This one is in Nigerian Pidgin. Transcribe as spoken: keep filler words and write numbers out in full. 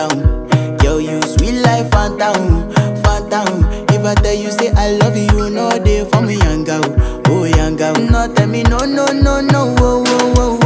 phantom. Girl, you sweet life, phantom, phantom. If I tell you say I love you, you know they for me young girl, oh young girl. No tell me no no no no, oh oh oh.